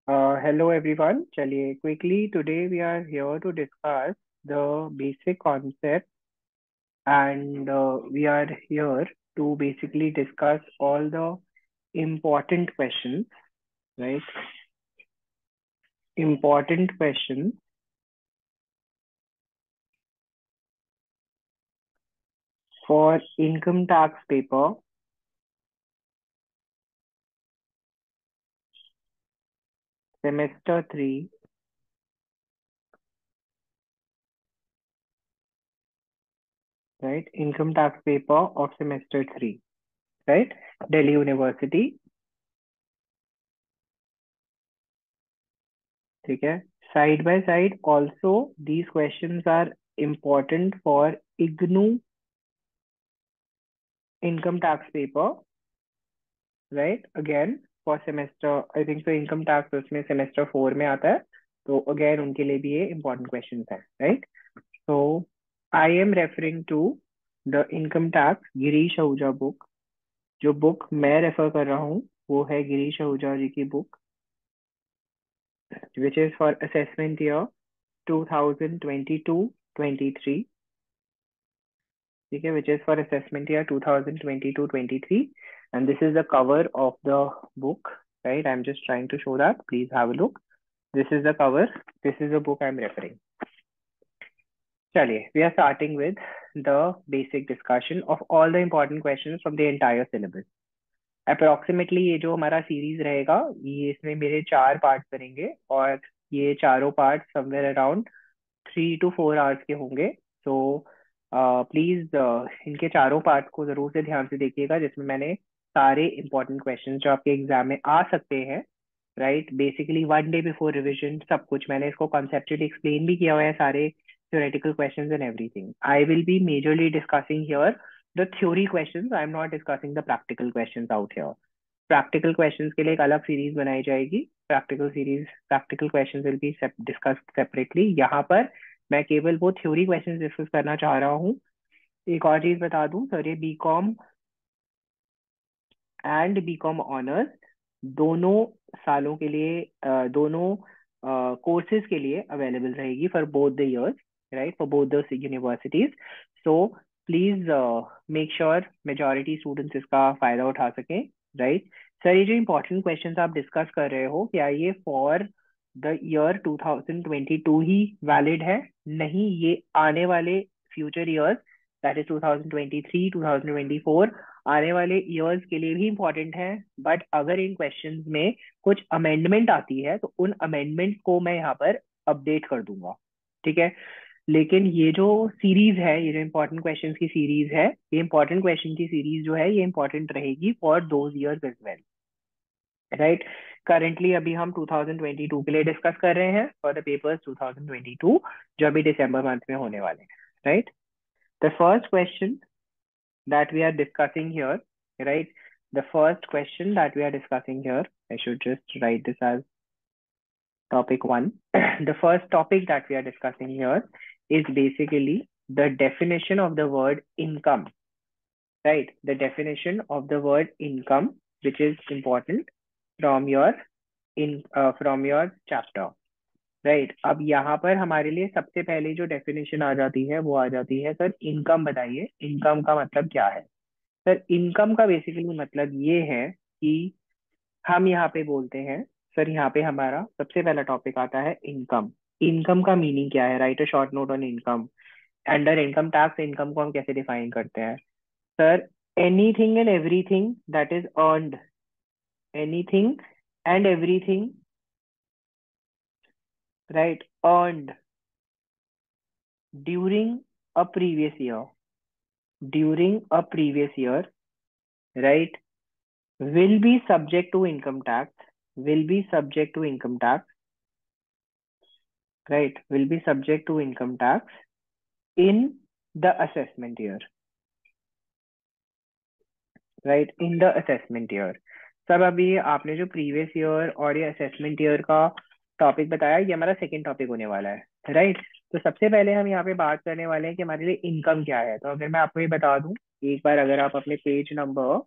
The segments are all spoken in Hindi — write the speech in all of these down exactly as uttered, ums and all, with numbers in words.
Uh, hello everyone. चलिए quickly today we are here to discuss the basic concept and uh, we are here to basically discuss all the important questions, right? Important questions for income tax paper, semester three, right? Income tax paper of semester three, right? Delhi University, ठीक है? Side by side, also these questions are important for I G N O income tax paper, right? Again for semester, I think so income tax उसमें semester four में आता है, तो again उनके लिए भी ये important questions है, right? So I am referring to the income tax Girish Ahuja book. जो book मैं refer कर रहा हूँ वो है गिरीश आहूजा जी की book, which is for assessment year two thousand twenty-two twenty-three. ठीक है, which is for assessment year two thousand twenty-two twenty-three, and this is the cover of the book, right? I'm just trying to show that. Please have a look. This is the cover. This is the book I'm referring. चलिए, we are starting with the basic discussion of all the important questions from the entire syllabus. Approximately ये जो हमारा सीरीज रहेगा, ये इसमें मेरे चार पार्ट बनेंगे और ये चारों part somewhere around three two four hours के होंगे. सो प्लीज इनके चारों पार्ट को जरूर से ध्यान से देखिएगा, जिसमें मैंने सारे इंपॉर्टेंट क्वेश्चन जो आपके एग्जाम में आ सकते हैं, right, basically one day before revision सब कुछ मैंने इसको कॉन्सेप्चुअली एक्सप्लेन भी किया हुआ है, सारे theoretical questions and everything. I will be majorly discussing here the theory questions. I am not discussing the practical questions out here. Practical questions के लिए एक अलग सीरीज बनाई जाएगी. Practical series, practical questions will be discussed separately. यहाँ पर मैं केवल वो थ्योरी क्वेश्चंस डिस्कस करना चाह रहा हूँ. एक और चीज बता दूं सर, ये बीकॉम एंड बीकॉम ऑनर्स दोनों सालों के लिए, अ, दोनों कोर्सेज के लिए अवेलेबल रहेगी for both the years, right, for both the universities. So please make sure majority students इसका फायदा उठा सकें, राइट. सर, ये जो इंपॉर्टेंट क्वेश्चंस आप डिस्कस कर रहे हो, क्या ये for the year two thousand twenty two ही वैलिड है? नहीं, ये आने वाले future years, that is two thousand twenty three two thousand twenty four, आने वाले ईयर्स के लिए भी इंपॉर्टेंट है. बट अगर इन क्वेश्चंस में कुछ अमेंडमेंट आती है तो उन अमेंडमेंट को मैं यहाँ पर अपडेट कर दूंगा, ठीक है. लेकिन ये जो सीरीज है, ये जो इंपॉर्टेंट क्वेश्चंस की सीरीज है, ये इंपॉर्टेंट क्वेश्चन की सीरीज जो है ये इंपॉर्टेंट रहेगी for those years as well, right. Currently अभी हम टू थाउजेंड ट्वेंटी टू के लिए डिस्कस कर रहे हैं for the papers two thousand twenty two, जो अभी दिसंबर मंथ में होने वाले हैं, right. The first question that we are discussing here, right? The first question that we are discussing here, I should just write this as topic one. The first topic that we are discussing here is basically the definition of the word income, right? The definition of the word income, which is important from your in uh, from your chapter, right. right. अब यहाँ पर हमारे लिए सबसे पहले जो डेफिनेशन आ जाती है वो आ जाती है, सर इनकम बताइए, इनकम का मतलब क्या है? सर इनकम का बेसिकली मतलब ये है कि हम यहाँ पे बोलते हैं, सर यहाँ पे हमारा सबसे पहला टॉपिक आता है इनकम. इनकम का मीनिंग क्या है? Write a short note on income. Under income tax income को हम कैसे डिफाइन करते हैं? Sir, anything and everything that is earned, anything and everything, right, earned during a previous year, during a previous year, right, will be subject to income tax, will be subject to income tax, right, will be subject to income tax in the assessment year, right, in the assessment year. सब अभी आपने जो प्रीवियस ईयर और ये असेसमेंट ईयर का टॉपिक बताया, ये हमारा सेकंड टॉपिक होने वाला है, राइट. तो सबसे पहले हम यहाँ पे बात करने वाले हैं कि हमारे लिए इनकम क्या है. तो अगर मैं आपको ये बता दूं, एक बार अगर आप अपने पेज नंबर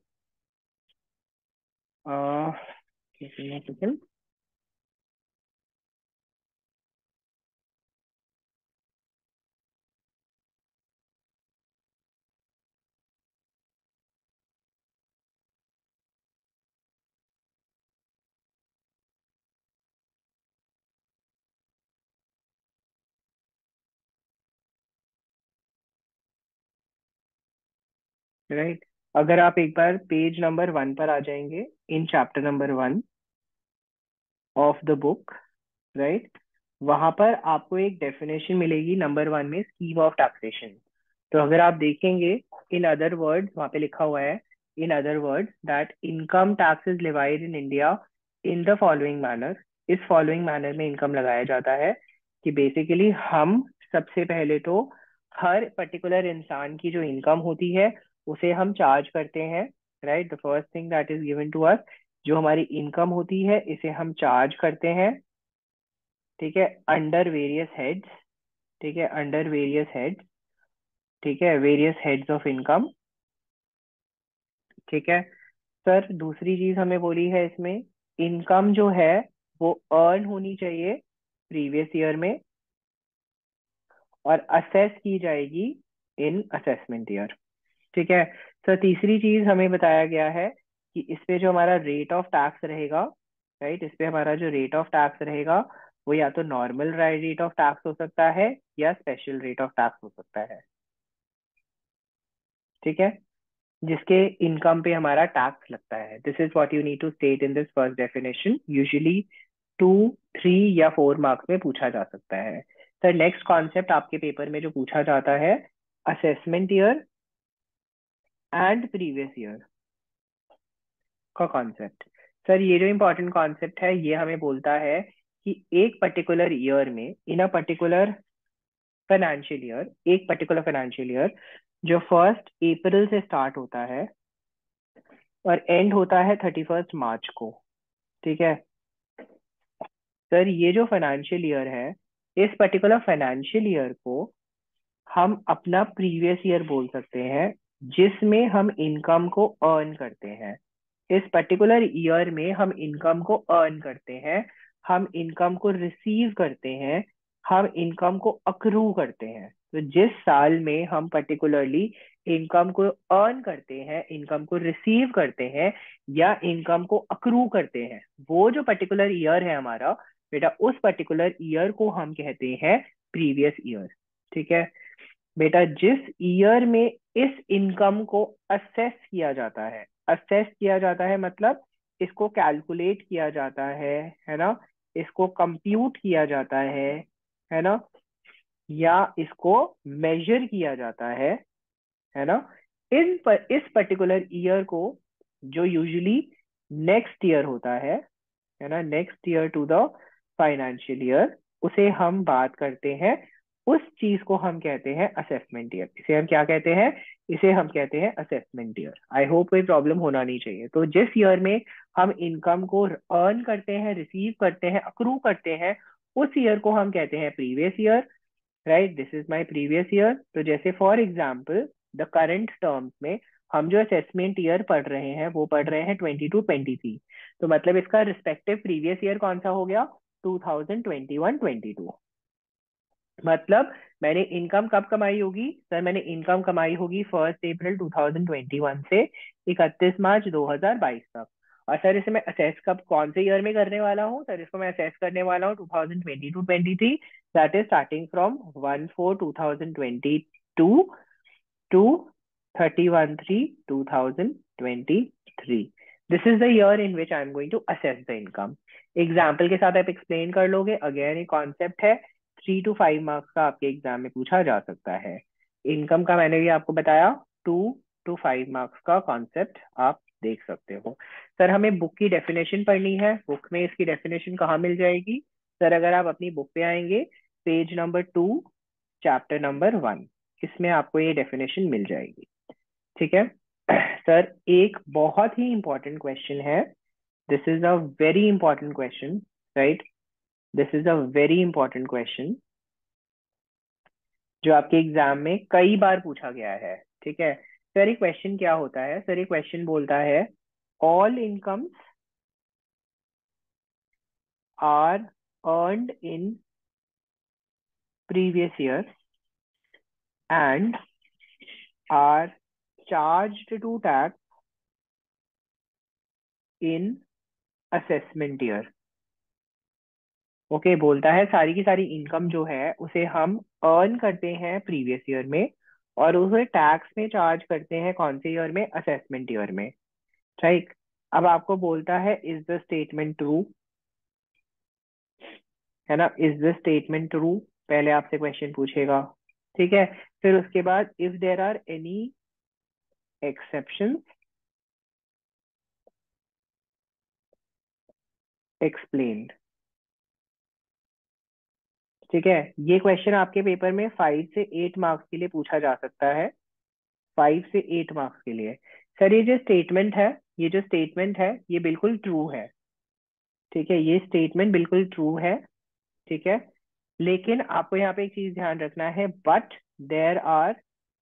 राइट। अगर आप एक बार पेज नंबर वन पर आ जाएंगे in chapter number one of the book, right, वहां पर आपको एक डेफिनेशन मिलेगी नंबर वन में, स्कीम ऑफ टैक्सेशन। तो अगर आप देखेंगे, इन अदर वर्ड्स वहां पे लिखा हुआ है, in other words that income tax is levied in India in the following manner. इस फॉलोइंग मैनर में इनकम लगाया जाता है कि बेसिकली हम सबसे पहले तो हर पर्टिकुलर इंसान की जो इनकम होती है उसे हम चार्ज करते हैं, right. The first thing that is given to us, जो हमारी इनकम होती है इसे हम चार्ज करते हैं, ठीक है, अंडर वेरियस हेड्स, ठीक है, अंडर वेरियस हेड्स, ठीक है, वेरियस हेड्स ऑफ इनकम, ठीक है। सर दूसरी चीज हमें बोली है इसमें, इनकम जो है वो अर्न होनी चाहिए प्रीवियस ईयर में और असेस की जाएगी इन असेसमेंट ईयर, ठीक है। सर तीसरी चीज हमें बताया गया है कि इस पे जो हमारा रेट ऑफ टैक्स रहेगा, राइट, इस पे हमारा जो रेट ऑफ टैक्स रहेगा वो या तो नॉर्मल रेट ऑफ टैक्स हो सकता है या स्पेशल रेट ऑफ टैक्स हो सकता है, ठीक है, जिसके इनकम पे हमारा टैक्स लगता है। This is what you need to state in this first definition. Usually two, three या फोर मार्क्स में पूछा जा सकता है। सर नेक्स्ट कॉन्सेप्ट आपके पेपर में जो पूछा जाता है, assessment year and previous year का कॉन्सेप्ट। सर ये जो इम्पोर्टेंट कॉन्सेप्ट है ये हमें बोलता है कि एक पर्टिकुलर ईयर में, in a particular financial year, एक पर्टिकुलर फाइनेंशियल ईयर जो फर्स्ट अप्रैल से स्टार्ट होता है और एंड होता है थर्टी फर्स्ट मार्च को, ठीक है। सर ये जो फाइनेंशियल ईयर है, इस पर्टिकुलर फाइनेंशियल ईयर को हम अपना प्रीवियस ईयर बोल सकते हैं जिसमें हम इनकम को अर्न करते हैं। इस पर्टिकुलर ईयर में हम इनकम को अर्न करते हैं, हम इनकम को रिसीव करते हैं, हम इनकम को अक्रू करते हैं। तो जिस साल में हम पर्टिकुलरली इनकम को अर्न करते हैं, इनकम को रिसीव करते हैं या इनकम को अक्रू करते हैं, वो जो पर्टिकुलर ईयर है हमारा बेटा, उस पर्टिकुलर ईयर को हम कहते हैं प्रीवियस ईयर, ठीक है। बेटा जिस ईयर में इस इनकम को असेस किया जाता है, असेस किया जाता है मतलब इसको कैलकुलेट किया जाता है है ना, इसको कंप्यूट किया जाता है है ना, या इसको मेजर किया जाता है है ना, इन पर, इस पर्टिकुलर ईयर को जो यूजुअली नेक्स्ट ईयर होता है है ना, next year to the financial year, उसे हम बात करते हैं, उस चीज को हम कहते हैं असेसमेंट ईयर। इसे हम क्या कहते हैं, इसे हम कहते हैं असेसमेंट ईयर। आई होप कोई प्रॉब्लम होना नहीं चाहिए। तो जिस ईयर में हम इनकम को अर्न करते हैं, रिसीव करते हैं, अक्रू करते हैं, उस ईयर को हम कहते हैं previous year, right. This is my previous year. तो जैसे for example the current terms में हम जो असेसमेंट ईयर पढ़ रहे हैं वो पढ़ रहे हैं ट्वेंटी टू ट्वेंटी थ्री, तो मतलब इसका रिस्पेक्टिव प्रीवियस ईयर कौन सा हो गया, two thousand twenty one twenty two. मतलब मैंने इनकम कब कमाई होगी, सर मैंने इनकम कमाई होगी first April two thousand twenty one से इकतीस मार्च दो हज़ार बाईस तक। और सर इसे मैं असेस कब कौन से ईयर में करने वाला हूँ, सर इसको मैं असेस करने वाला हूँ two thousand twenty two twenty three, that is starting from one four two thousand twenty two to thirty one three two thousand twenty three. This is the year in which I am going to assess the income. Example के साथ आप एक्सप्लेन कर लोगे, अगेन ये कॉन्सेप्ट है, थ्री टू फाइव मार्क्स का आपके एग्जाम में पूछा जा सकता है। इनकम का मैंने भी आपको बताया, टू टू फाइव मार्क्स का कॉन्सेप्ट आप देख सकते हो। सर हमें बुक की डेफिनेशन पढ़नी है, बुक में इसकी डेफिनेशन कहाँ मिल जाएगी, सर अगर आप अपनी बुक पे आएंगे page number two chapter number one, इसमें आपको ये डेफिनेशन मिल जाएगी, ठीक है। सर एक बहुत ही इंपॉर्टेंट क्वेश्चन है, this is a very important question, right, this is a very important question जो आपके एग्जाम में कई बार पूछा गया है, ठीक है। सर ये क्वेश्चन क्या होता है, सर ये क्वेश्चन बोलता है all incomes are earned in previous year and are charged to tax in assessment year. Okay, बोलता है सारी की सारी इनकम जो है उसे हम अर्न करते हैं प्रीवियस ईयर में और उसे टैक्स में चार्ज करते हैं कौन से ईयर में, असेसमेंट ईयर में, राइट। अब आपको बोलता है इज द स्टेटमेंट ट्रू, है ना, इज द स्टेटमेंट ट्रू, पहले आपसे क्वेश्चन पूछेगा, ठीक है। फिर उसके बाद if there are any exception explained, ठीक है। ये क्वेश्चन आपके पेपर में फाइव से एट मार्क्स के लिए पूछा जा सकता है, फाइव से एट मार्क्स के लिए। सर ये जो स्टेटमेंट है, ये जो स्टेटमेंट है ये बिल्कुल ट्रू है, ठीक है, ये स्टेटमेंट बिल्कुल ट्रू है, ठीक है। लेकिन आपको यहाँ पे एक चीज ध्यान रखना है, but there are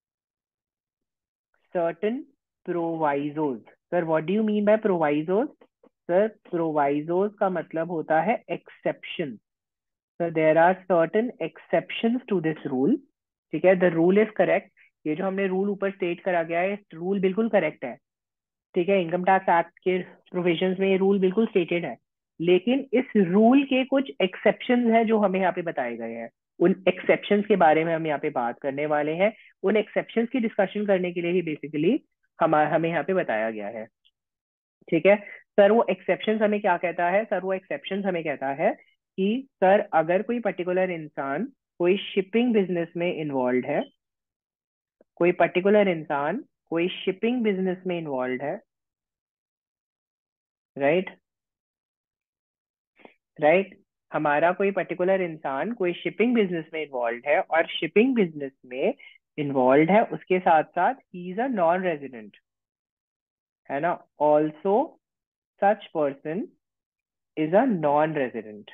certain provisos. Sir what do you mean by provisos? Sir provisos का मतलब होता है exception. Sir there are certain exceptions to this rule, ठीक है, द रूल इज करेक्ट। ये जो हमने रूल ऊपर स्टेट करा गया है, रूल बिल्कुल करेक्ट है, ठीक है, इनकम टैक्स एक्ट के प्रोविजंस में ये रूल बिल्कुल स्टेटेड है। लेकिन इस रूल के कुछ एक्सेप्शंस हैं जो हमें यहाँ पे बताए गए हैं, उन एक्सेप्शंस के बारे में हम यहाँ पे बात करने वाले हैं। उन एक्सेप्शंस की डिस्कशन करने के लिए ही बेसिकली हम हमें यहाँ पे बताया गया है, ठीक है। सर वो एक्सेप्शंस हमें क्या कहता है? सर वो एक्सेप्शंस हमें कहता है कि सर अगर कोई पर्टिकुलर इंसान कोई शिपिंग बिजनेस में इन्वॉल्व है, कोई पर्टिकुलर इंसान कोई शिपिंग बिजनेस में इन्वॉल्व है, राइट, राइट, हमारा कोई पर्टिकुलर इंसान कोई शिपिंग बिजनेस में इन्वॉल्व है और शिपिंग बिजनेस में इन्वॉल्व है, उसके साथ साथ ही इज अ नॉन रेजिडेंट, है ना, also such person is a non resident,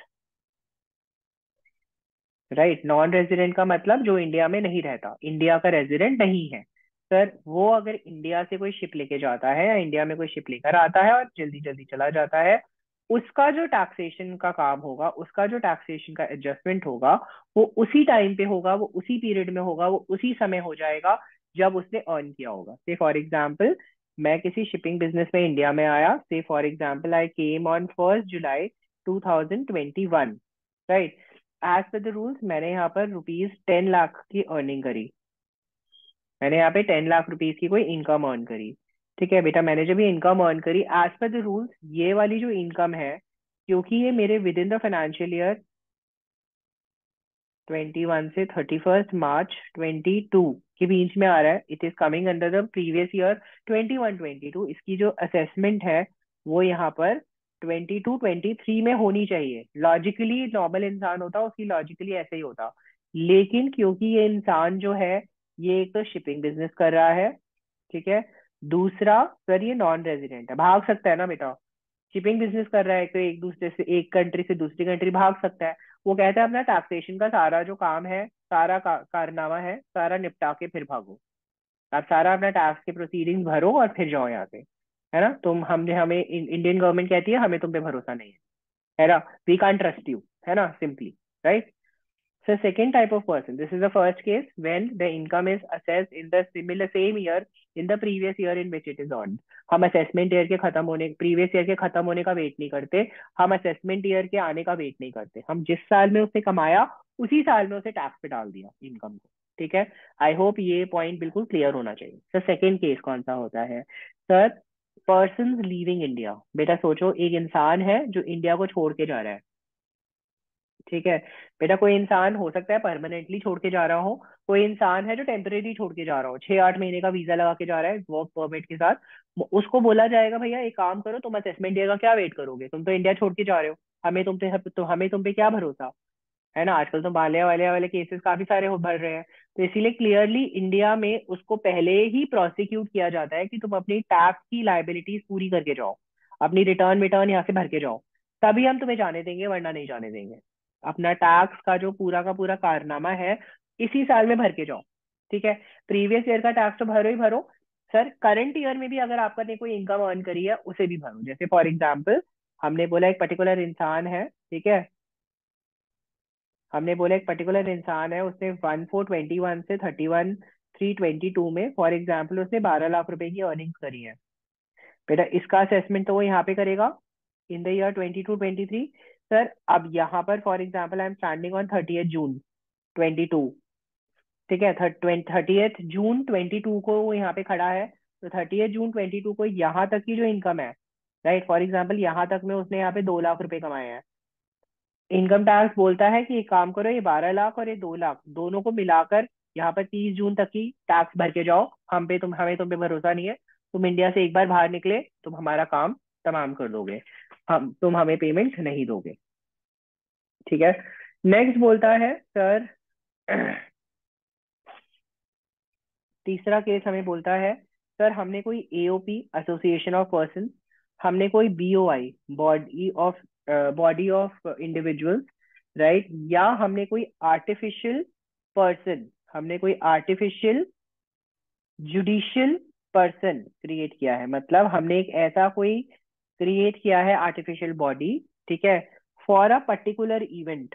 right. Non resident का मतलब जो इंडिया में नहीं रहता, इंडिया का रेजिडेंट नहीं है। सर वो अगर इंडिया से कोई शिप लेके जाता है या इंडिया में कोई शिप लेकर आता है और जल्दी जल्दी चला जाता है, उसका जो टैक्सेशन का काम होगा, उसका जो टैक्सेशन का एडजस्टमेंट होगा, वो उसी टाइम पे होगा, वो उसी पीरियड में होगा, वो उसी समय हो जाएगा जब उसने अर्न किया होगा। से फॉर एग्जाम्पल मैं किसी शिपिंग बिजनेस में इंडिया में आया, say for example I came on first July two thousand twenty one, right. As per the rules मैंने यहाँ पर रुपीज टेन लाख की अर्निंग करी, मैंने यहाँ पे टेन लाख रुपीज की कोई इनकम अर्न करी, ठीक है बेटा। मैंने जब ये इनकम अर्न करी एज पर द रूल्स, ये वाली जो इनकम है, क्योंकि ये मेरे within the financial year twenty one से thirty first March twenty two के बीच में आ रहा है, it is coming under the previous year twenty one twenty two, इसकी जो असेसमेंट है वो यहाँ पर ट्वेंटी टू ट्वेंटी थ्री में होनी चाहिए। लॉजिकली नॉर्मल इंसान होता उसकी लॉजिकली ऐसे ही होता, लेकिन क्योंकि ये इंसान जो है ये एक तो शिपिंग बिजनेस कर रहा है, ठीक है, दूसरा सर ये नॉन रेजिडेंट है, भाग सकता है ना बेटा, शिपिंग बिजनेस कर रहा है तो एक दूसरे से एक कंट्री से दूसरी कंट्री भाग सकता है। वो कहता है अपना टैक्सेशन का सारा जो काम है, सारा का, कारनामा है, सारा निपटा के फिर भागो, आप सारा अपना टैक्स के प्रोसीडिंग्स भरो और फिर जाओ यहाँ से, है ना। तुम हमने हमें इंडियन गवर्नमेंट कहती है हमें तुम पे भरोसा नहीं है, है ना, वी कांट ट्रस्ट यू, है ना, simply, right. So second type of person, this is the first case when the income is assessed in the similar same year in the previous year in which it is earned. हम assessment year के खत्म होने, previous year के खत्म होने का वेट नहीं करते, हम assessment year के आने का वेट नहीं करते, हम जिस साल में उसने कमाया उसी साल में उसे टैक्स पे डाल दिया इनकम को, ठीक है। आई होप ये पॉइंट बिल्कुल क्लियर होना चाहिए। सर सेकेंड केस कौन सा होता है? Sir person leaving India. बेटा सोचो एक इंसान है जो इंडिया को छोड़ के जा रहा है, ठीक है बेटा, कोई इंसान हो सकता है परमानेंटली छोड़ के जा रहा हो, कोई इंसान है जो टेम्परेरी छोड़ के जा रहा हो, छह आठ महीने का वीजा लगा के जा रहा है वर्क परमिट के साथ, उसको बोला जाएगा भैया एक काम करो, तुम असेसमेंट ईयर का क्या वेट करोगे, तुम तो इंडिया छोड़ के जा रहे हो, हमें तुम पे तो हमें तुम पे क्या भरोसा, है ना। आजकल तो बालिया वालिया वाले केसेस काफी सारे हो भर रहे हैं, तो इसीलिए क्लियरली इंडिया में उसको पहले ही प्रोसिक्यूट किया जाता है कि तुम अपनी टैक्स की लाइबिलिटीज पूरी करके जाओ, अपनी रिटर्न विटर्न यहाँ से भर के जाओ, तभी हम तुम्हें जाने देंगे, वरना नहीं जाने देंगे। अपना टैक्स का जो पूरा का पूरा कारनामा है इसी साल में भर के जाओ, ठीक है। प्रीवियस ईयर का टैक्स तो भरो ही भरो, सर करंट ईयर में भी अगर आपने कोई इनकम अर्न करी है उसे भी भरो। जैसे फॉर एग्जाम्पल हमने बोला एक पर्टिकुलर इंसान है, ठीक है, हमने बोला एक पर्टिकुलर इंसान है, उसने वन फोर ट्वेंटी वन से thirty one three twenty two में फॉर एग्जाम्पल उसने बारह लाख रुपए की अर्निंग्स करी है, बेटा इसका असेसमेंट तो वो यहाँ पे करेगा in the year twenty two twenty three. Sir अब यहाँ पर for example I am standing on thirty June twenty two, ठीक है, थर्टीएथ जून ट्वेंटी टू को वो यहाँ पे खड़ा है, तो थर्टीएथ जून ट्वेंटी टू को यहाँ तक की जो इनकम है, राइट, फॉर एग्जाम्पल यहाँ तक में उसने यहाँ पे दो लाख रुपए कमाए हैं। इनकम टैक्स बोलता है कि एक काम करो, ये बारह लाख और ये दो लाख दोनों को मिलाकर यहाँ पर तीस जून तक की टैक्स भर के जाओ। हम पे तुम हमें तुम पे भरोसा नहीं है, तुम इंडिया से एक बार बाहर निकले, तुम हमारा काम तमाम कर दोगे, हम तुम हमें पेमेंट नहीं दोगे। ठीक है। नेक्स्ट बोलता है सर, तीसरा केस हमें बोलता है सर, हमने कोई एओपी एसोसिएशन ऑफ पर्सन, हमने कोई BOI body of body of individuals, right, या हमने कोई आर्टिफिशियल पर्सन, हमने कोई आर्टिफिशियल जुडिशियल पर्सन क्रिएट किया है, मतलब हमने एक ऐसा कोई क्रिएट किया है आर्टिफिशियल बॉडी, ठीक है, फॉर अ पर्टिकुलर इवेंट।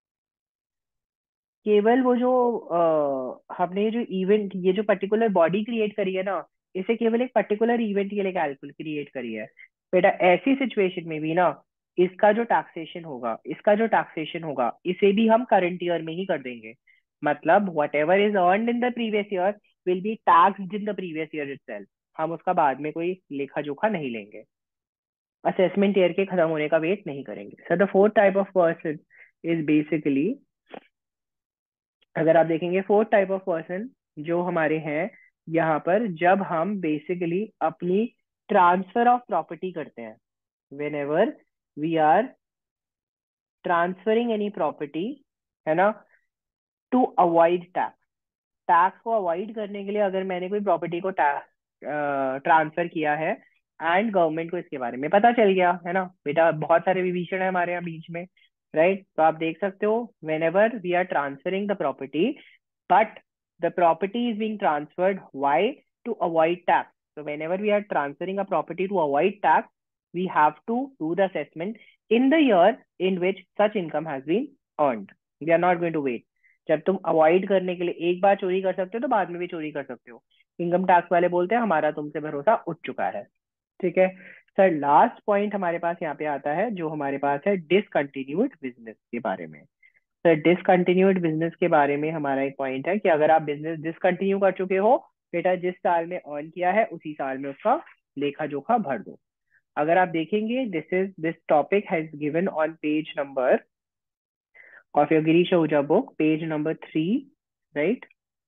केवल वो जो अ, हमने जो इवेंट, ये जो पर्टिकुलर बॉडी क्रिएट करी है ना, इसे केवल एक पर्टिकुलर इवेंट के लिए कैलकुल क्रिएट करी है। बेटा ऐसी सिचुएशन में भी ना, इसका जो टैक्सेशन होगा, इसका जो टैक्सेशन होगा, इसे भी हम करंट ईयर में ही कर देंगे। मतलब whatever is earn in the previous year will be taxed in the previous year itself. हम उसका बाद में कोई लेखा जोखा नहीं लेंगे, असेसमेंट ईयर के खत्म होने का वेट नहीं करेंगे। Sir the fourth type of person is basically, अगर आप देखेंगे फोर्थ टाइप ऑफ पर्सन जो हमारे हैं यहाँ पर, जब हम बेसिकली अपनी ट्रांसफर ऑफ प्रॉपर्टी करते हैं, whenever we are transferring any property, है ना, टू अवॉइड टैक्स। टैक्स को अवॉइड करने के लिए अगर मैंने कोई प्रॉपर्टी को ट्रांसफर किया है एंड गवर्नमेंट को इसके बारे में पता चल गया, है ना बेटा, बहुत सारे विभीषण है हमारे यहाँ बीच में, राइट, तो आप देख सकते हो whenever we are transferring the property, but the property is being transferred why, to avoid tax. So whenever we are transferring a property to avoid tax, we have to do the assessment in the year in which such income has been earned. We are not going to wait. जब तुम अवॉइड करने के लिए एक बार चोरी कर सकते हो तो बाद में भी चोरी कर सकते हो। इनकम टैक्स वाले बोलते हैं हमारा तुमसे भरोसा उठ चुका है। ठीक है सर, लास्ट पॉइंट हमारे पास यहाँ पे आता है, जो हमारे पास है डिसकंटिन्यूड बिजनेस के बारे में। सर डिसकंटिन्यूड बिजनेस के बारे में हमारा एक पॉइंट है कि अगर आप बिजनेस डिसकंटिन्यू कर चुके हो, बेटा जिस साल में अर्न किया है उसी साल में उसका लेखा जोखा भर दो। अगर आप देखेंगे, this is this topic has given on page number of your Girish Ahuja book, page number three, right?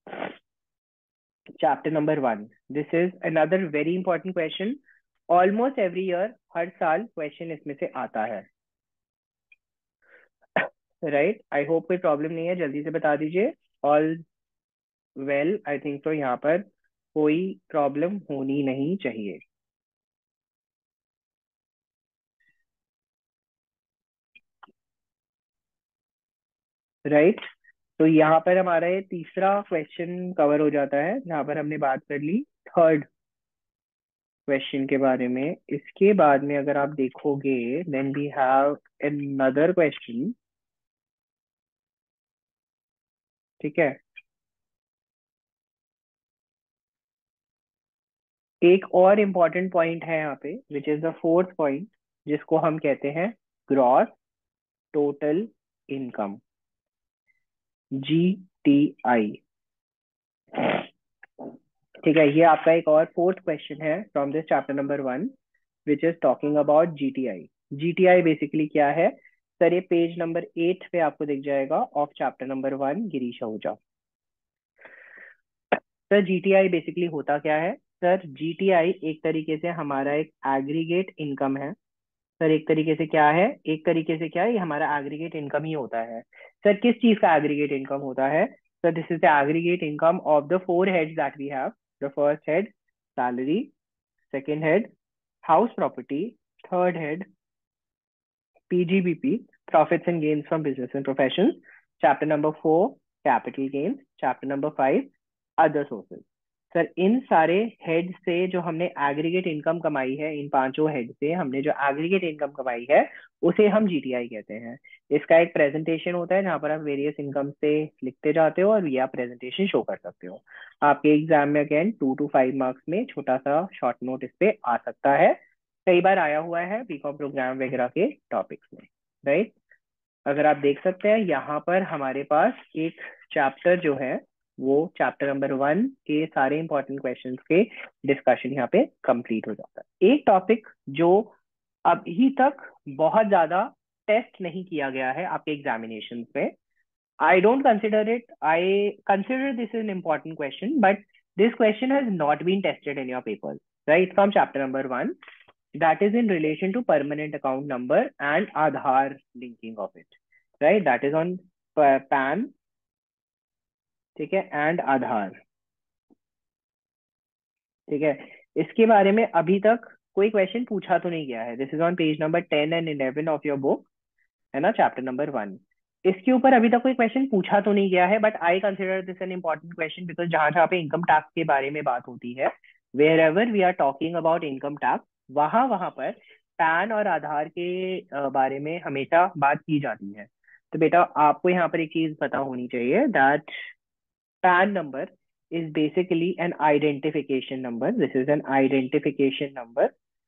Chapter number one. This is another very important question. Almost every year, हर साल question इसमें से आता है, right? I hope कोई problem नहीं है, जल्दी से बता दीजिए। All well, I think तो यहाँ पर कोई problem होनी नहीं चाहिए। Right right? तो यहाँ पर हमारा ये तीसरा क्वेश्चन कवर हो जाता है, जहाँ पर हमने बात कर ली थर्ड क्वेश्चन के बारे में। इसके बाद में अगर आप देखोगे, then we have another question. ठीक है, एक और इम्पॉर्टेंट पॉइंट है यहाँ पे, which is the fourth point, जिसको हम कहते हैं gross total income, G T I. ठीक है, ये आपका एक और फोर्थ क्वेश्चन है from this chapter number one, which is talking about G T I. G T I basically क्या है सर, ये पेज नंबर एट पे आपको दिख जाएगा of chapter number one Girish Ahuja. Sir GTI basically होता क्या है? सर जीटीआई एक तरीके से हमारा एक एग्रीगेट इनकम है। सर एक तरीके से क्या है, एक तरीके से क्या है, ये हमारा एग्रीगेट इनकम ही होता है। सर किस चीज का एग्रीगेट इनकम होता है? Sir this is the aggregate income of the four heads that we have. The first head salary, second head house property, third head PGBP, profits and gains from business and profession, chapter number four capital gains, chapter number five other sources. Sir इन सारे हेड से जो हमने एग्रीगेट इनकम कमाई है, इन पांचों हेड से हमने जो एग्रीगेट इनकम कमाई है, उसे हम जीटीआई कहते हैं। इसका एक प्रेजेंटेशन होता है जहां पर आप वेरियस इनकम से लिखते जाते हो और ये आप प्रेजेंटेशन शो कर सकते हो। आपके एग्जाम में again two to five marks में छोटा सा शॉर्ट नोट इस पे आ सकता है, कई बार आया हुआ है बीकॉम प्रोग्राम वगैरह के टॉपिक्स में, राइट। अगर आप देख सकते हैं यहाँ पर हमारे पास एक चैप्टर जो है वो चैप्टर नंबर वन के सारे इंपॉर्टेंट क्वेश्चंस के डिस्कशन यहाँ पे कंप्लीट हो जाता है। एक टॉपिक जो अभी तक बहुत ज्यादा टेस्ट नहीं किया गया है आपके एग्जामिनेशन में, I don't consider it, I consider this an important question, but this question has not been tested in your papers, right? From chapter number one, that is in relation to permanent account number and Aadhaar linking of it, right? That is on P- PAN, ठीक है, and Aadhaar, ठीक है। इसके बारे में अभी तक कोई क्वेश्चन पूछा तो नहीं गया है। This is on page number ten and eleven of your book, है ना, चैप्टर नंबर वन। इसके ऊपर अभी तक कोई क्वेश्चन पूछा तो नहीं गया है, but I consider this an important question because जहां जहाँ पे इनकम टैक्स के बारे में बात होती है, wherever we are talking about income tax, वहां वहां पर पैन और आधार के अ, बारे में हमेशा बात की जाती है। तो बेटा आपको यहाँ पर एक चीज पता होनी चाहिए, that PAN number is basically an identification number. This is an identification number,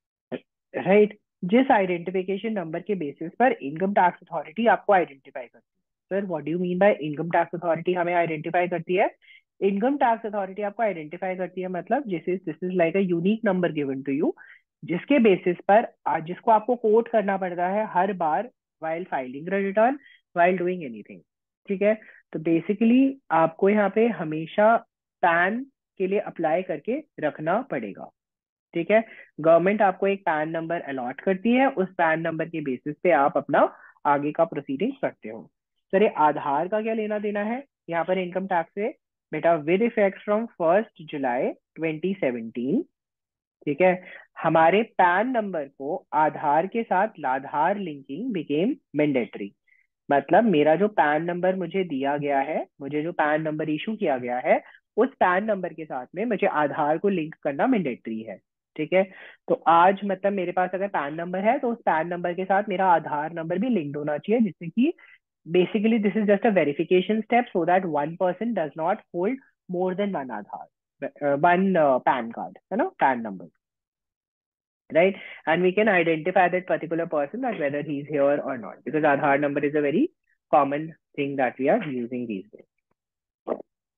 right? जिस आइडेंटिफिकेशन नंबर के बेसिस पर इनकम टैक्स अथॉरिटी आपको आइडेंटिफाई करती है। Sir what do you mean by income tax authority हमें आइडेंटिफाई करती है? इनकम टैक्स अथॉरिटी आपको आइडेंटिफाई करती है, मतलब this is this is like a unique number given to you, जिसके बेसिस पर आ, जिसको आपको कोट करना पड़ता है हर बार while filing return, while doing anything, ठीक है। तो बेसिकली आपको यहाँ पे हमेशा पैन के लिए अप्लाई करके रखना पड़ेगा, ठीक है। गवर्नमेंट आपको एक पैन नंबर अलॉट करती है, उस पैन नंबर के बेसिस पे आप अपना आगे का प्रोसीडिंग करते हो। सर ये आधार का क्या लेना देना है यहाँ पर इनकम टैक्स से? बेटा with effect from first July twenty seventeen, ठीक है, हमारे पैन नंबर को आधार के साथ आधार लिंकिंग बिकेम मैंडेटरी। मतलब मेरा जो पैन नंबर मुझे दिया गया है, मुझे जो पैन नंबर इशू किया गया है, उस पैन नंबर के साथ में मुझे आधार को लिंक करना मैंडेटरी है, ठीक है। तो आज मतलब मेरे पास अगर पैन नंबर है तो उस पैन नंबर के साथ मेरा आधार नंबर भी लिंक्ड होना चाहिए, जिससे कि basically this is just a verification step so that one person does not hold more than one Aadhaar one PAN card, है ना, PAN number, right? And we can identify that particular person, that whether he's here or not, because Aadhaar number is a very common thing that we are using these days.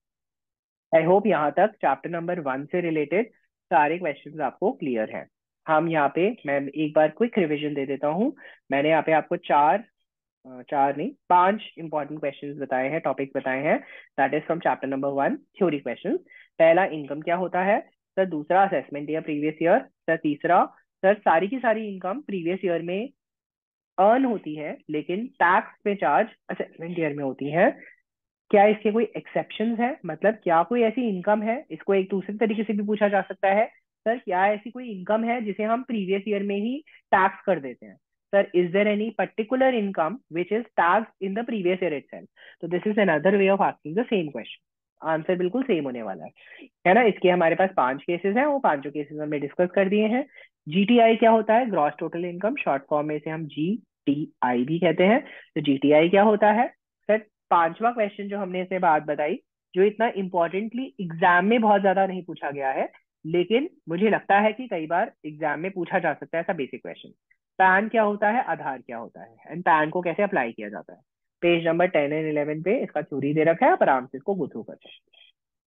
I hope यहाँ तक चैप्टर नंबर वन से रिलेटेड सारे क्वेश्चंस आपको क्लियर हैं। हम यहाँ पे मैं एक बार क्विक रिवीजन दे देता हूँ। मैंने यहाँ पे आपको चार अ, चार नहीं पांच इंपॉर्टेंट क्वेश्चंस बताए हैं, टॉपिक्स बताए हैं, that is from chapter number one theory questions. पहला इनकम क्या होता है सर, दूसरा असेसमेंट या प्रीवियस ईयर, सर तीसरा सर सारी की सारी इनकम प्रीवियस ईयर में अर्न होती है लेकिन टैक्स पे चार्ज असेसमेंट ईयर में होती है, क्या इसके कोई एक्सेप्शंस है? मतलब क्या कोई ऐसी इनकम है, इसको एक दूसरे तरीके से भी पूछा जा सकता है, सर क्या ऐसी कोई इनकम है जिसे हम प्रीवियस ईयर में ही टैक्स कर देते हैं? Sir is there any particular income which is tax in the previous year itself? तो this is another way of asking the same question. Answer बिल्कुल सेम होने वाला है है ना। इसके हमारे पास पांच केसेस हैं, वो पांचों केसेस हमने डिस्कस कर दिए हैं। जीटीआई क्या होता है? Gross total income, short form में इसे हम जी टी आई भी कहते हैं। तो जीटीआई क्या होता है? सर पांचवा क्वेश्चन जो हमने इसे बात बताई, जो इतना इंपॉर्टेंटली एग्जाम में बहुत ज्यादा नहीं पूछा गया है, लेकिन मुझे लगता है कि कई बार एग्जाम में पूछा जा सकता है ऐसा बेसिक क्वेश्चन। पैन क्या होता है, आधार क्या होता है, एंड पैन को कैसे अप्लाई किया जाता है? Page number ten and eleven पे इसका थ्योरी दे रखा है, आप आराम से इसको गो थ्रू करते हैं।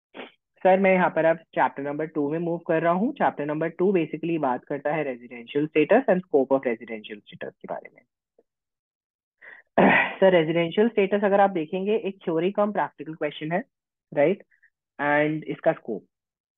सर मैं यहाँ पर अब चैप्टर नंबर टू में मूव कर रहा हूँ। चैप्टर नंबर टू बेसिकली बात करता है residential status and scope of residential status के बारे में। सर रेजिडेंशियल स्टेटस अगर आप देखेंगे एक थ्योरी कम प्रैक्टिकल क्वेश्चन है, राइट? एंड इसका स्कोप,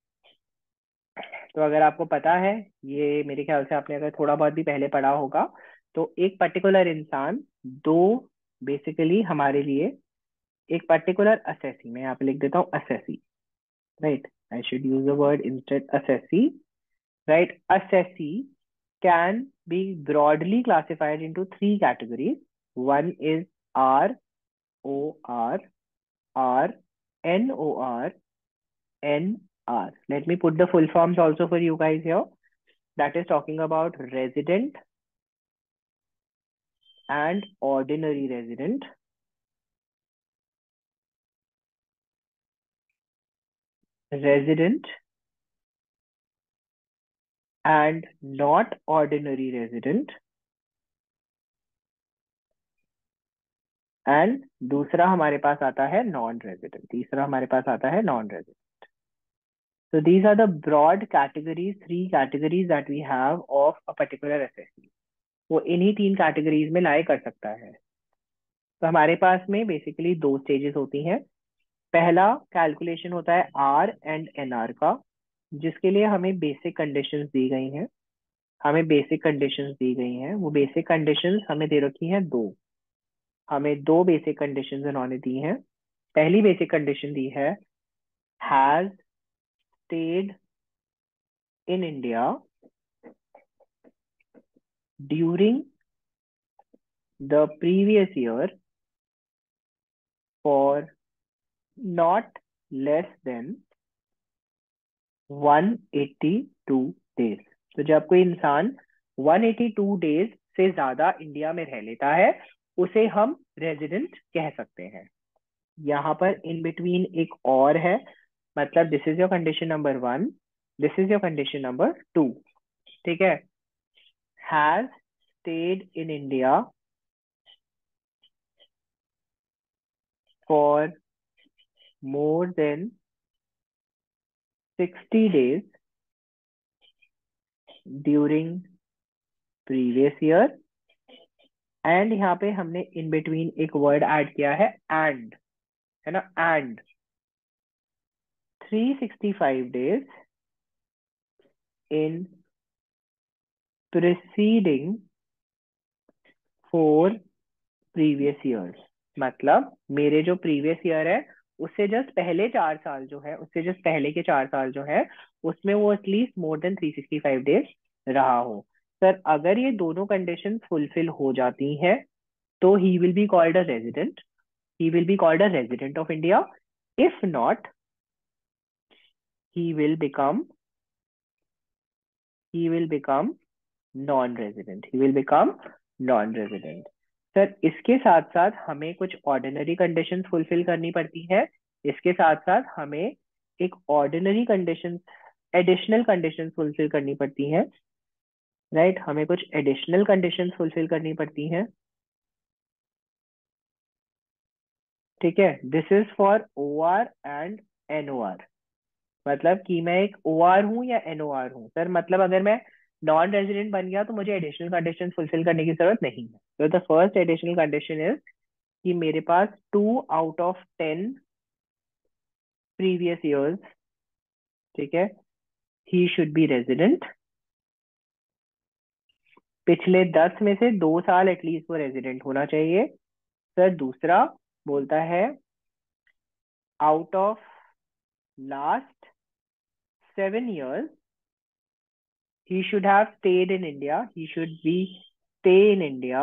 तो अगर आपको पता है, ये मेरे ख्याल से आपने अगर थोड़ा बहुत भी पहले पढ़ा होगा, तो एक पर्टिकुलर इंसान दो बेसिकली हमारे लिए एक पर्टिकुलर असेसी, मैं यहाँ पे लिख देता हूँ assessee, right? I should use the word instead assessee, right? Assessee can be broadly classified into three categories. One is R O R, R N O R, N R. Let me put the full forms also for you guys here. That is talking about resident and ordinary resident, resident and not ordinary resident, and दूसरा हमारे पास आता है नॉन रेजिडेंट, तीसरा हमारे पास आता है non resident. So these are the broad categories, three categories that we have of a particular assessee. वो इन्हीं तीन कैटेगरीज में लाए कर सकता है। तो हमारे पास में बेसिकली दो स्टेजेस होती हैं। पहला कैलकुलेशन होता है आर एंड एन आर का, जिसके लिए हमें बेसिक कंडीशंस दी गई हैं। हमें बेसिक कंडीशंस दी गई हैं, वो बेसिक कंडीशंस हमें दे रखी हैं दो। हमें दो बेसिक कंडीशंस इन्होंने दी हैं। पहली बेसिक कंडीशन दी है has stayed in India during the previous year for not less than one eighty two days. तो जब कोई इंसान वन एटी टू डेज से ज्यादा इंडिया में रह लेता है, उसे हम रेजिडेंट कह सकते हैं। यहाँ पर इन बिटवीन एक और है, मतलब this is your condition number one, this is your condition number two. ठीक है, has stayed in India for more than sixty days during previous year. And यहाँ पे हमने इन बिटवीन एक वर्ड ऐड किया है एंड, है ना, and three sixty five days in preceding four previous years. मतलब मेरे जो प्रीवियस ईयर है उससे जस्ट पहले चार साल जो है, उससे जस्ट पहले के चार साल जो है, उसमें वो at least more than three sixty five days रहा हो। सर अगर ये दोनों कंडीशन फुलफिल हो जाती हैं तो he will be called a resident, he will be called a resident of India. If not, he will become he will become non-resident. He will become non-resident. Sir इसके साथ साथ हमें कुछ ऑर्डिनरी कंडीशंस फुलफिल करनी पड़ती है। इसके साथ साथ हमें एक ordinary condition, additional conditions fulfil करनी पड़ती हैं। Right right? हमें कुछ एडिशनल कंडीशंस फुलफिल करनी पड़ती हैं। ठीक है, this is for O R and N O R. मतलब कि मैं एक ओ आर हूँ या एन ओ आर हूँ। सर मतलब अगर मैं नॉन रेजिडेंट बन गया तो मुझे एडिशनल कंडीशन फुलफिल करने की जरूरत नहीं है। तो the first additional condition is कि मेरे पास two out of ten previous years, ठीक है, ही शुड बी रेजिडेंट। पिछले दस में से दो साल एटलीस्ट वो रेजिडेंट होना चाहिए। सर दूसरा बोलता है out of last seven years he should have stayed in India, he should be stay in India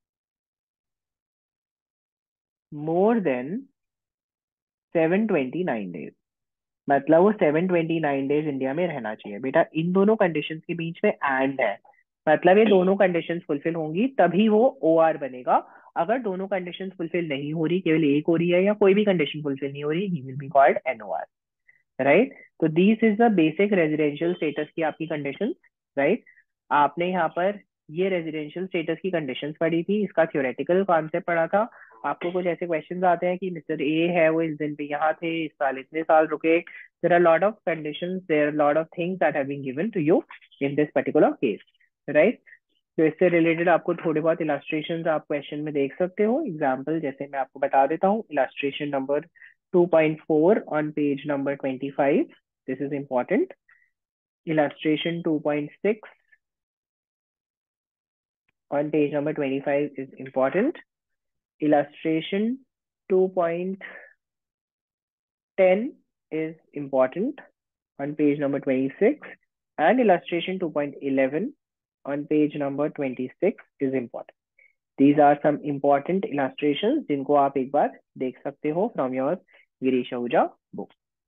more than seven twenty nine days। मतलब वो seven twenty nine days India में रहना चाहिए। बेटा इन दोनों कंडीशंस के बीच में एंड है, मतलब ये दोनों कंडीशंस फुलफिल होंगी तभी वो ओ आर बनेगा। अगर दोनों कंडीशंस फुलफिल नहीं हो रही, केवल एक हो रही है या कोई भी कंडीशन फुलफिल नहीं हो रही, he will be called N O R. Right, तो this is the basic residential status की आपकी कंडीशन। राइट, आपने यहाँ पर ये रेजिडेंशियल स्टेटस की कंडीशंस पढ़ी थी, इसका थ्योरेटिकल कॉन्सेप्ट पढ़ा था। आपको कुछ ऐसे क्वेश्चंस आते हैं कि मिस्टर ए है, वो इस दिन पे यहाँ थे, इस साल इतने साल रुके। There are lot of conditions, there are lot of things that have been given to you in this particular case. Right, तो इससे रिलेटेड आपको थोड़े बहुत इलास्ट्रेशन आप क्वेश्चन में देख सकते हो। एग्जाम्पल जैसे मैं आपको बता देता हूँ, illustration number two point four on page number twenty-five. This is important. Illustration two point six on page number twenty-five is important. Illustration two point ten is important on page number twenty-six. And illustration two point eleven on page number twenty-six is important. These are some important illustrations जिनको आप एक बार देख सकते हो from your Girish Ahuja book.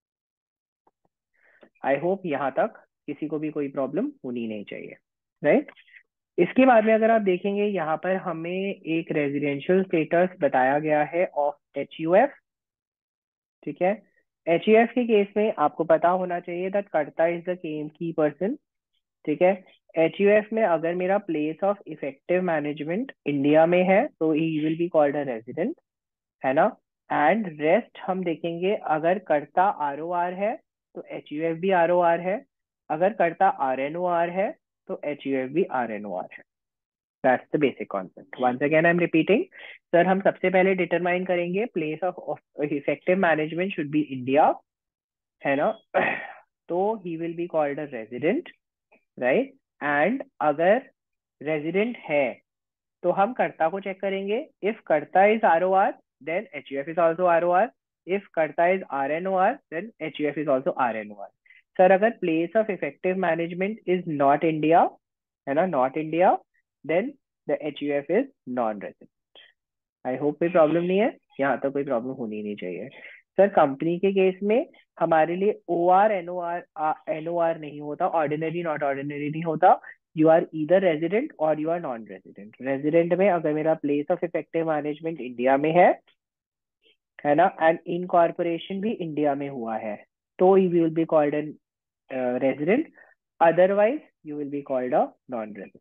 I hope यहाँ तक किसी को भी कोई प्रॉब्लम होनी नहीं चाहिए। Right right? इसके बाद में अगर आप देखेंगे यहाँ पर हमें एक रेजिडेंशियल स्टेटस बताया गया है ऑफ एच यू एफ। ठीक है, एच यू एफ के केस में आपको पता होना चाहिए दैट कर्ता इज द केम की पर्सन। ठीक है, एच यू एफ में अगर मेरा place of effective management India में है तो he will be called a resident. है ना। एंड रेस्ट हम देखेंगे, अगर कर्ता आर ओ आर है तो एच यू एफ भी आर ओ आर है, अगर karta R N O R है तो एच यू एफ भी आर एन ओ आर है। That's the basic concept. Once again I am repeating. Sir हम सबसे पहले डिटरमाइन करेंगे place of effective management should be India, है ना। तो he will be called a resident, right. And अगर रेजिडेंट है तो हम कर्ता को चेक करेंगे। If karta is R O R then H U F is also R O R. If karta is R N O R then H U F is also R N O R. Sir अगर place of effective management is not India, है ना, not India, then the H U F is non resident. I hope कोई प्रॉब्लम नहीं है, यहाँ तक कोई प्रॉब्लम होनी नहीं चाहिए। सर कंपनी के केस में हमारे लिए O R N O R N O R नहीं होता, ऑर्डिनरी नॉट ऑर्डिनरी नहीं होता। यू आर ईदर रेजिडेंट और you are non resident. Resident में अगर मेरा place of effective management India में है है ना, एंड इनकॉर्पोरेशन भी इंडिया में हुआ है, तो you will be called an resident, otherwise you will be called a non resident,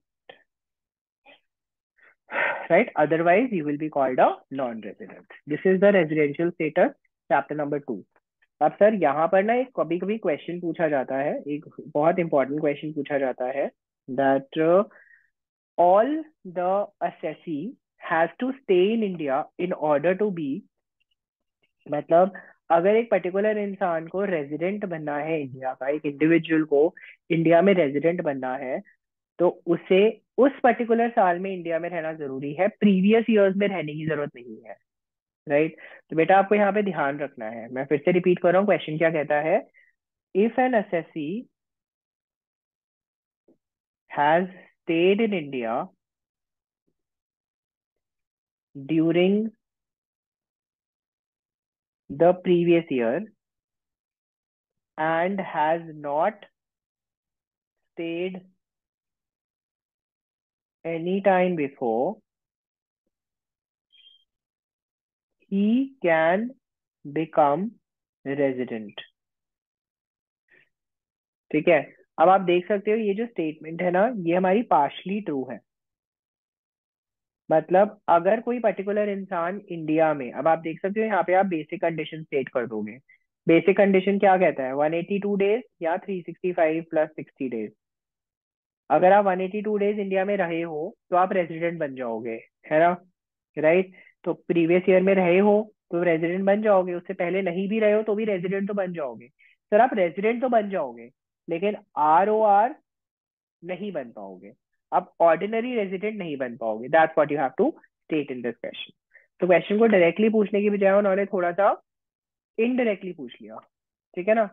right? Otherwise you will be called a non-resident. This is the residential status, chapter number two. अब सर यहाँ पर ना एक कभी कभी क्वेश्चन पूछा जाता है, एक बहुत इंपॉर्टेंट क्वेश्चन पूछा जाता है, that uh, all the assessee has to stay in India in order to be, मतलब अगर एक पर्टिकुलर इंसान को रेजिडेंट बनना है इंडिया का, एक इंडिविजुअल को इंडिया में रेजिडेंट बनना है, तो उसे उस पर्टिकुलर साल में इंडिया में रहना जरूरी है, प्रीवियस ईयर्स में रहने की जरूरत नहीं है, राइट। तो बेटा आपको यहाँ पे ध्यान रखना है, मैं फिर से रिपीट कर रहा हूँ, क्वेश्चन क्या कहता है। If an assessee has stayed in India during the previous year and has not stayed any time before, he can become resident। ठीक है। अब आप देख सकते हो ये जो स्टेटमेंट है ना, ये हमारी पार्शली ट्रू है। मतलब अगर कोई पर्टिकुलर इंसान इंडिया में, अब आप देख सकते हो यहाँ पे आप बेसिक कंडीशन स्टेट कर दोगे। बेसिक कंडीशन क्या कहता है, वन एटी टू डेज या three sixty five plus sixty days. अगर आप one eighty two days India में रहे हो तो आप रेजिडेंट बन जाओगे, है ना, राइट। तो प्रीवियस ईयर में रहे हो तो रेजिडेंट बन जाओगे, उससे पहले नहीं भी रहे हो तो भी रेजिडेंट तो बन जाओगे। सर आप रेजिडेंट तो बन जाओगे लेकिन आर ओ आर नहीं बन पाओगे, आप ऑर्डिनरी रेजिडेंट नहीं बन पाओगे। That's what you have to state in this question. तो क्वेश्चन को डायरेक्टली पूछने की बजाय उन्होंने थोड़ा सा इनडायरेक्टली पूछ लिया, ठीक है ना।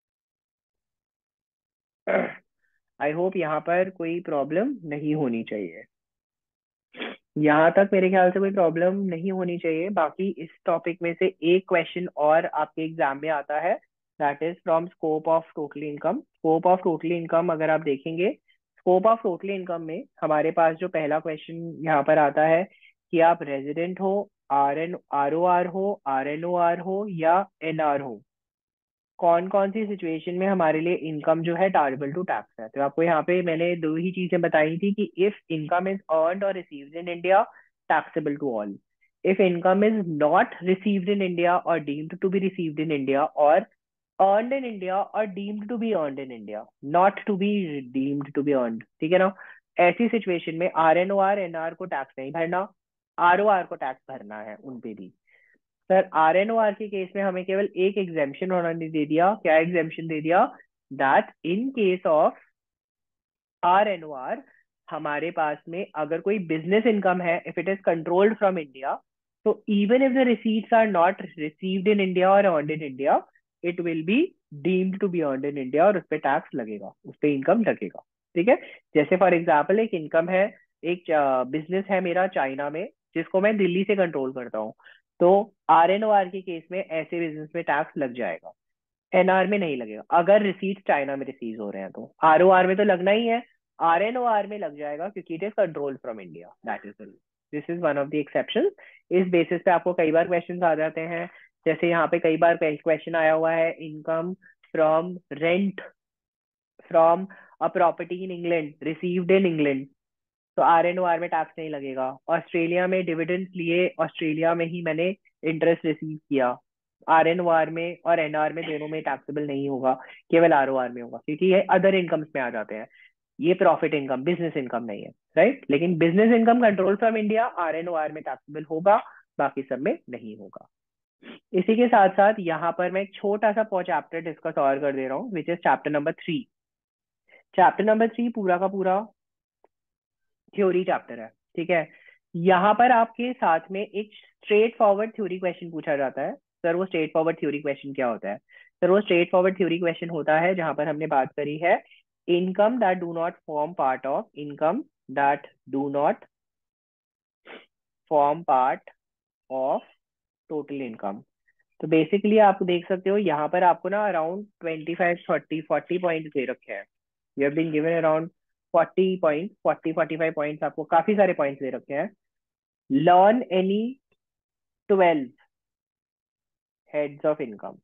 आई होप यहाँ पर कोई प्रॉब्लम नहीं होनी चाहिए, यहाँ तक मेरे ख्याल से कोई प्रॉब्लम नहीं होनी चाहिए। बाकी इस टॉपिक में से एक क्वेश्चन और आपके एग्जाम में आता है, that is from scope of total income. Scope of total income अगर आप देखेंगे, स्कोप ऑफ टोटल इनकम में हमारे पास जो पहला क्वेश्चन यहाँ पर आता है कि आप रेजिडेंट हो, R N R O R हो, आर एन ओ आर हो या एन आर हो, कौन कौन सी सिचुएशन में हमारे लिए इनकम जो है टारेबल टू टैक्स है। तो आपको यहाँ पे मैंने दो ही चीजें बताई थी कि इफ इनकम इज अर्नड और received in India, taxable to all. If income is not received in India और deemed to be received in India, और अर्नड इन इंडिया और deemed to be earned in India, not to be deemed to be earned, ठीक है ना। ऐसी सिचुएशन में R N O R N R को टैक्स नहीं भरना, आर ओ आर को टैक्स भरना है उन पे भी। Sir R N O R के केस में हमें केवल एक एग्जेम्पशन उन्होंने दे दिया, क्या एग्जेम्पशन दे दिया, that in case of R N O R हमारे पास में अगर कोई बिजनेस इनकम है, if it is controlled from India, तो even if the receipts are not received in India और earned in India, it will be deemed to be earned in India और उस पर टैक्स लगेगा, उस पर इनकम लगेगा, ठीक है। जैसे फॉर एग्जाम्पल एक इनकम है, एक बिजनेस है मेरा चाइना में जिसको मैं दिल्ली से कंट्रोल करता हूँ, तो आर एन ओ आर के केस में ऐसे बिजनेस में टैक्स लग जाएगा, एन आर में नहीं लगेगा। अगर रिसीट चाइना में रिसीव हो रहे हैं तो आर ओ आर में तो लगना ही है, आर एन ओ आर में लग जाएगा क्योंकि it is control from India. That is this is one of the exception. इस बेसिस पे आपको कई बार क्वेश्चन आ जाते हैं, जैसे यहाँ पे कई बार क्वेश्चन आया हुआ है, income from rent from a property in England received in England, तो आर एन ओ आर में टैक्स नहीं लगेगा। ऑस्ट्रेलिया में डिविडेंड लिए, ऑस्ट्रेलिया में ही मैंने इंटरेस्ट रिसीव किया, आर एन ओ आर में और एन आर में दोनों में टैक्सेबल नहीं होगा, केवल आर ओ आर में होगा, क्योंकि ये अदर इनकम्स में आ जाते हैं, ये प्रॉफिट इनकम, बिजनेस इनकम नहीं है, राइट। लेकिन business income control from India R N O R में टैक्सेबल होगा, बाकी सब में नहीं होगा। इसी के साथ साथ यहाँ पर मैं एक छोटा सा चैप्टर डिस्कस और कर दे रहा हूँ, which is chapter number three. Chapter number three पूरा का पूरा थ्योरी चैप्टर है, ठीक है। यहाँ पर आपके साथ में एक स्ट्रेट फॉरवर्ड थ्योरी क्वेश्चन पूछा जाता है। सर वो स्ट्रेट फॉरवर्ड थ्योरी क्वेश्चन क्या होता है? सर वो स्ट्रेट फॉरवर्ड थ्योरी क्वेश्चन होता है जहां पर हमने बात करी है income that do not form part of income that do not form part of total income. तो बेसिकली आप देख सकते हो यहाँ पर आपको ना around twenty five thirty forty point दे रखे हैं। You have been given around forty point forty forty five points, आपको काफी सारे पॉइंट्स दे रखे हैं। Learn any twelve heads of income.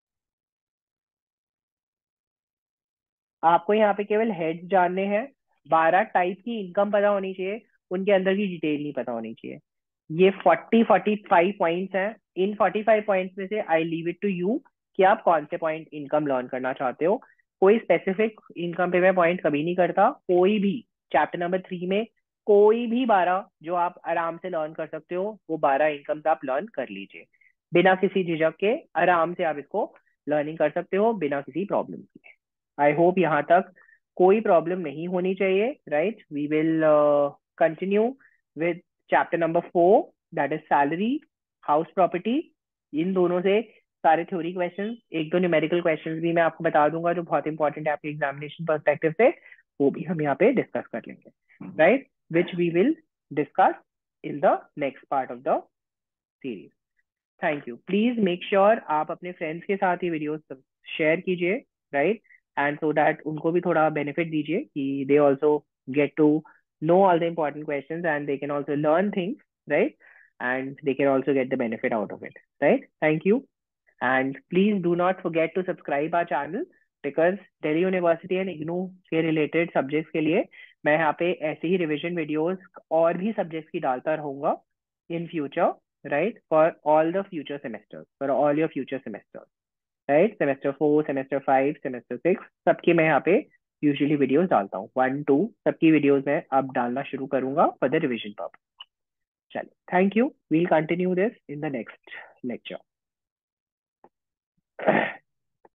आपको यहाँ पे केवल हेड्स जानने हैं, बारह टाइप की इनकम पता होनी चाहिए, उनके अंदर की डिटेल नहीं पता होनी चाहिए। ये फोर्टी फोर्टी फाइव पॉइंट्स हैं। इन फोर्टी फाइव पॉइंट्स में से I leave it to you कि आप कौन से पॉइंट इनकम लर्न करना चाहते हो। कोई स्पेसिफिक इनकम पे मैं पॉइंट कभी नहीं करता, कोई भी चैप्टर नंबर थ्री में कोई भी बारह जो आप आराम से लर्न कर सकते हो, वो बारह इनकम्स आप लर्न कर लीजिए बिना किसी झिझक के। आराम से आप इसको लर्निंग कर सकते हो बिना किसी प्रॉब्लम के। आई होप यहाँ तक कोई प्रॉब्लम नहीं होनी चाहिए, right. We will continue with chapter number four, that is salary, house property. इन दोनों से सारे थ्योरी क्वेश्चंस, एक दो न्यूमेरिकल क्वेश्चंस भी मैं आपको बता दूंगा जो बहुत इंपॉर्टेंट है आपके एग्जामिनेशन पर्सपेक्टिव से, वो भी हम यहाँ पे डिस्कस कर लेंगे, right, which we will discuss in the next part of the series. Thank you. Please make sure आप अपने फ्रेंड्स के साथ ये वीडियोस शेयर कीजिए, राइट, एंड सो दैट उनको भी थोड़ा बेनिफिट दीजिए कि they also get to know all the important questions and they can also learn things, right, and they can also get the benefit out of it, right? Thank you, and please do not forget to subscribe our channel because Delhi University and IGNOU के related subjects के लिए मैं यहाँ पे ऐसे ही revision videos और भी subjects की डालता रहूंगा in future, right, for all the future semesters, for all your future semesters, right, semester four, semester five, semester six, सबकी मैं यहाँ पे यूजुअली वीडियोस डालता हूँ। वन टू सबकी वीडियोस मैं अब डालना शुरू करूंगा फॉर द रिविजन पर्पस। चलिए, thank you, we'll continue this in the next lecture.